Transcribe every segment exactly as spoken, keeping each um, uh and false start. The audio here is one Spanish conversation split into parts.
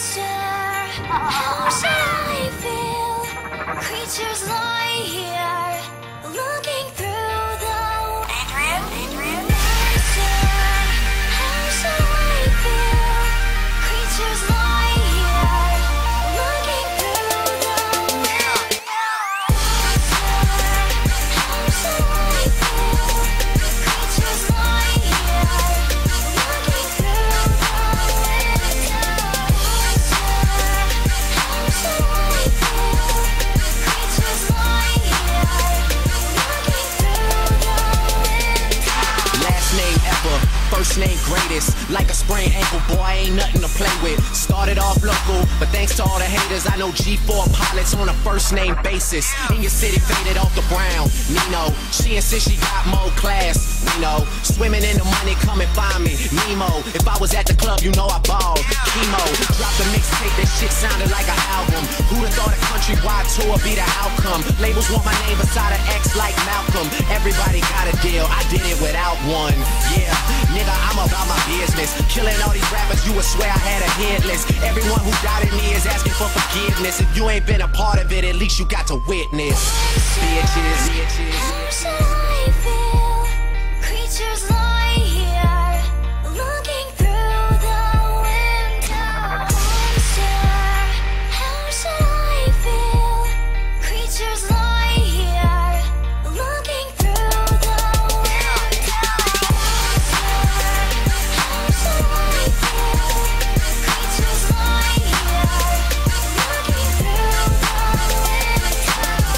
How should I feel? Creatures lie here, looking through the Adrian, Adrian. How should I feel? Creatures lie here, looking through the window. How should I feel? Creatures lie here, looking through the window. Last name ever, first name greatest. Like a sprained ankle, boy, ain't nothing to play with. Started off local, but thanks to all the haters, I know G four pilots on a first name basis. In your city, faded off the brown. Nino, she insists she got more class. We know, swimming in the money, come and find me. Nemo, if I was at the club, you know I balled. Chemo, dropped a mixtape, that shit sounded like an album. Who'da thought a countrywide tour be the outcome? Labels want my name beside an X like Malcolm. Everybody got a deal, I did it without one. Yeah, nigga, I'm about my business. Killing all these rappers, you would swear I had a hit list. Everyone who doubted me is asking for forgiveness. If you ain't been a part of it, at least you got to witness. Bitches, bitches. How should I feel? Creatures lie here, looking through the window. How should I feel? Creatures lie here, looking through the window. How should I feel? Creatures lie here, looking through the window.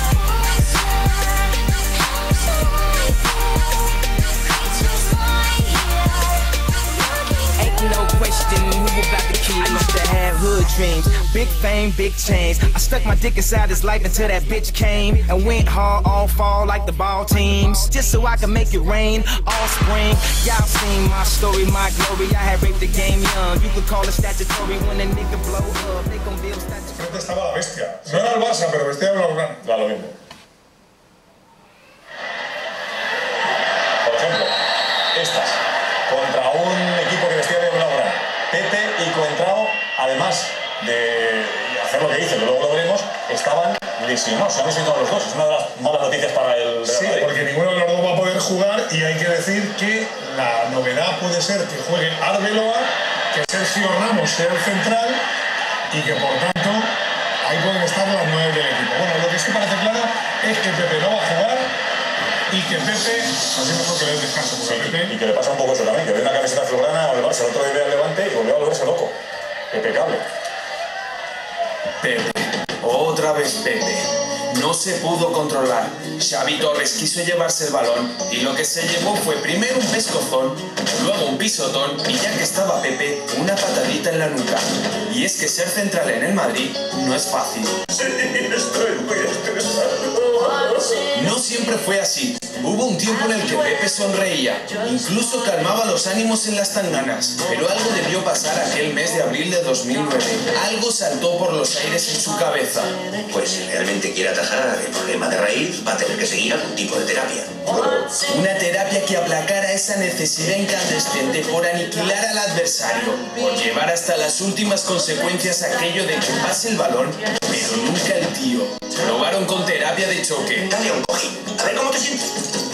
How should I feel? Creatures lie here, looking Ain't no question who about the kid. I used to have hood dreams, big fame, big chains. I stuck my dick inside his life until that bitch came and went hard all fall like the ball teams, just so I could make it rain all spring. Y'all seen my story, my glory. I had raped the game young. You could call it statutory when a nigga blow up. They gon' build statutory. Frente estaba la bestia. No era el Barça, pero vestía de blaugrana. Da lo mismo. Por ejemplo, estas, contra un equipo que vestía de blaugrana. Pepe y Coentrao, además de hacer lo que dice, que luego lo veremos, estaban lesionados. Se han lesionado los dos. Es una de las malas noticias para el Real Sí, Madrid. porque ninguno de los dos va a poder jugar y hay que decir que la novedad puede ser que juegue Arbeloa, que Sergio Ramos sea el central y que por tanto ahí pueden estar las nueve del equipo. Bueno, lo que sí parece claro es que Pepe no va a jugar y que Pepe, así mejor que le dé descanso, porque Y Pepe... que le pasa un poco eso también, que ve una camiseta azulgrana o el Barça, el otro día el Levante y volvió a volverse loco. Impecable. Pepe, otra vez Pepe. No se pudo controlar. Xavi Torres quiso llevarse el balón y lo que se llevó fue primero un pescozón, luego un pisotón y ya que estaba Pepe, una patadita en la nuca. Y es que ser central en el Madrid no es fácil. Sí, estoy muy estresado. No siempre fue así. Hubo un tiempo en el que Pepe sonreía, incluso calmaba los ánimos en las tanganas, pero algo debió pasar aquel mes de abril de dos mil nueve. Algo saltó por los aires en su cabeza. Pues si realmente quiere atajar el problema de raíz, va a tener que seguir algún tipo de terapia. Una terapia que aplacara esa necesidad incandescente por aniquilar al adversario, por llevar hasta las últimas consecuencias aquello de que pase el balón, pero nunca el tío. Probaron con terapia de choque. Dale a un cojín, a ver cómo te sientes.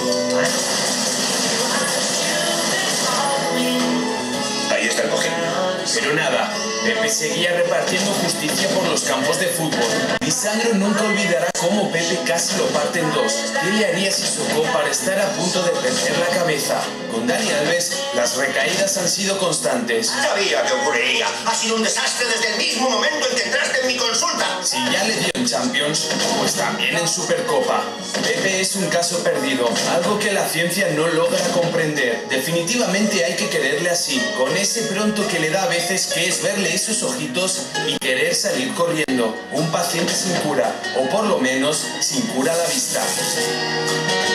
Ahí está el cojín. Pero nada, Pepe seguía repartiendo justicia por los campos de fútbol. Lisandro nunca olvidará cómo Pepe casi lo parte en dos. ¿Qué le haría si socó para estar a punto de perder la cabeza? Con Dani Alves, las recaídas han sido constantes. Sabía que ocurriría. Ha sido un desastre desde el mismo momento en que entraste en mi consulta. Si ya le dio en Champions, pues también en Supercopa. Pepe es un caso perdido, algo que la ciencia no logra comprender. Definitivamente hay que quererle así, con ese pronto que le da a veces, que es verle esos ojitos y querer salir corriendo. Un paciente sin cura, o por lo menos sin cura a la vista.